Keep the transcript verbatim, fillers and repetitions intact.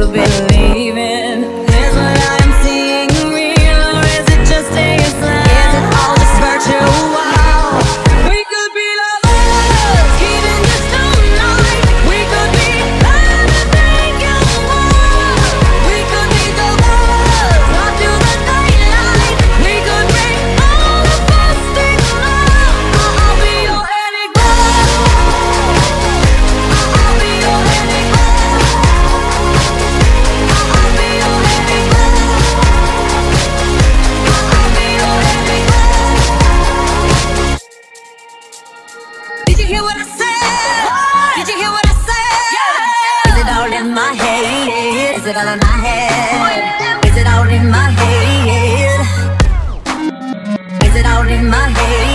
to believe in. Is what I am seeing real, or is it just a slide? Is it all just virtual? We could be lovers, even just tonight. We could be anything you want. We could be the lovers, up to the daylight. We could bring all the best things out. I'll be your enigma. I'll be your enigma. I'll be your enigma. I'll be your enigma. Did you hear what I said? Did you hear what I said? Is it all in my head? Is it all in my head? Is it all in my head? Is it all in my head?